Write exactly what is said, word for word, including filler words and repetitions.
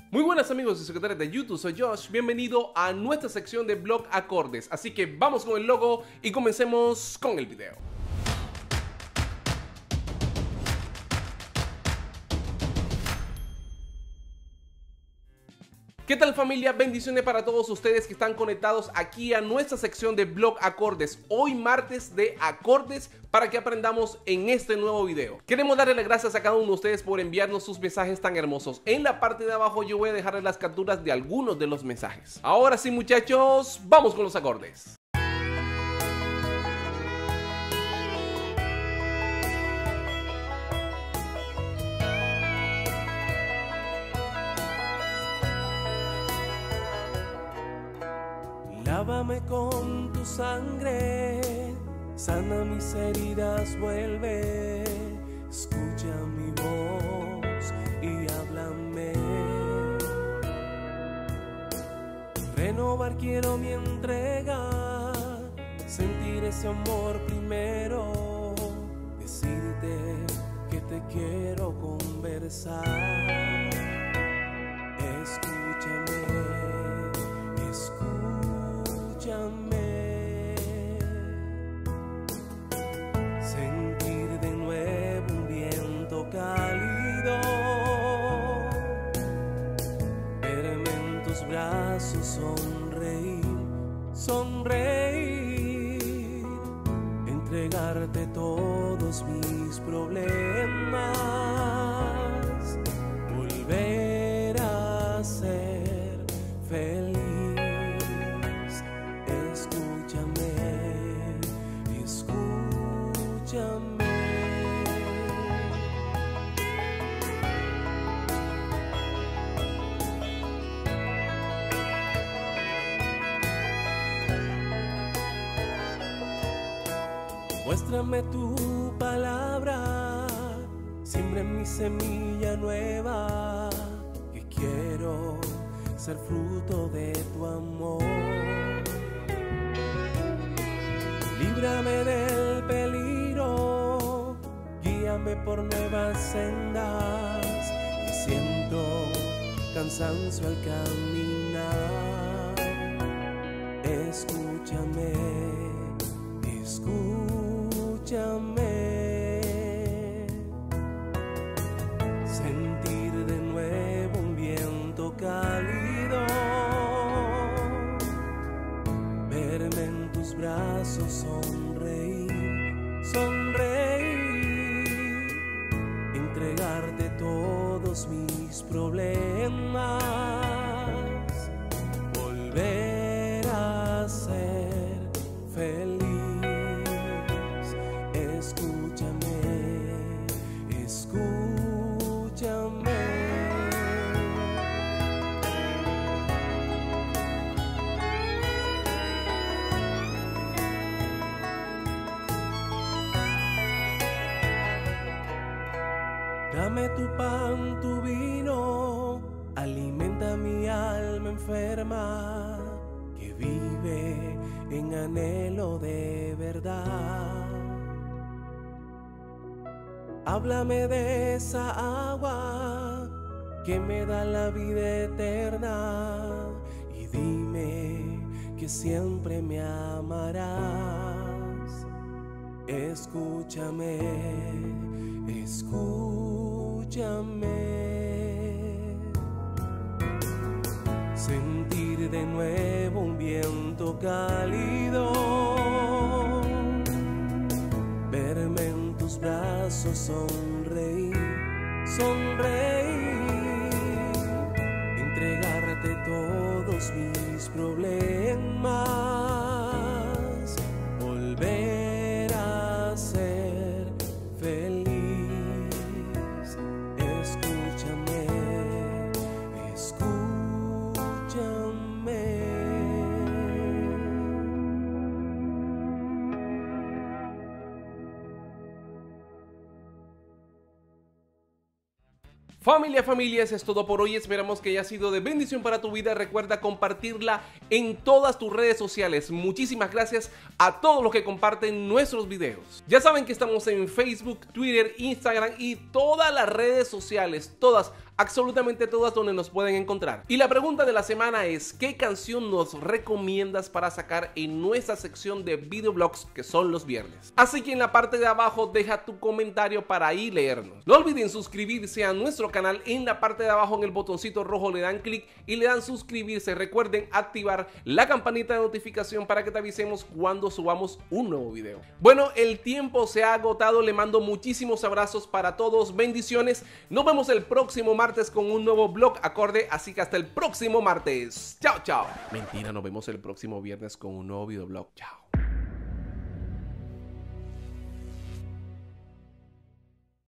Muy buenas amigos y suscriptores de YouTube, soy Josh, bienvenido a nuestra sección de blog acordes, así que vamos con el logo y comencemos con el video. ¿Qué tal familia? Bendiciones para todos ustedes que están conectados aquí a nuestra sección de blog acordes. Hoy martes de acordes para que aprendamos en este nuevo video. Queremos darle las gracias a cada uno de ustedes por enviarnos sus mensajes tan hermosos. En la parte de abajo yo voy a dejarles las capturas de algunos de los mensajes. Ahora sí muchachos, vamos con los acordes. Lávame con tu sangre, sana mis heridas, vuelve, escucha mi voz y háblame. Renovar quiero mi entrega, sentir ese amor primero, decirte que te quiero conversar. Escúchame, escúchame, sentir de nuevo un viento cálido, verme en tus brazos, sonreír, sonreír, entregarte todos mis problemas, volver a ser feliz. Muéstrame tu palabra, siembra en mi semilla nueva, que quiero ser fruto de tu amor. Líbrame del peligro, guíame por nuevas sendas, que siento cansancio al caminar. Escúchame, escúchame, sentir de nuevo un viento cálido, verme en tus brazos, sonreír, sonreír, entregarte todos mis problemas, volver a ser feliz. Escúchame, escúchame. Dame tu pan, tu vino, alimenta mi alma enferma, que vive en anhelo de verdad. Háblame de esa agua que me da la vida eterna y dime que siempre me amarás. Escúchame, escúchame, sentir de nuevo un viento cálido, verme en tus brazos, sonreír, sonreír, entregarte todos mis problemas, volver a ser feliz. Escúchame, escúchame. Familia, familia, eso es todo por hoy. Esperamos que haya sido de bendición para tu vida. Recuerda compartirla en todas tus redes sociales. Muchísimas gracias a todos los que comparten nuestros videos. Ya saben que estamos en Facebook, Twitter, Instagram y todas las redes sociales, todas absolutamente todas donde nos pueden encontrar. Y la pregunta de la semana es: ¿qué canción nos recomiendas para sacar en nuestra sección de videoblogs que son los viernes? Así que en la parte de abajo deja tu comentario para ahí leernos. No olviden suscribirse a nuestro canal. En la parte de abajo en el botoncito rojo le dan clic y le dan suscribirse. Recuerden activar la campanita de notificación para que te avisemos cuando subamos un nuevo video. Bueno, el tiempo se ha agotado. Le mando muchísimos abrazos para todos, bendiciones. Nos vemos el próximo martes con un nuevo blog acorde, así que hasta el próximo martes. Chao, chao. Mentira, nos vemos el próximo viernes con un nuevo videoblog. Chao.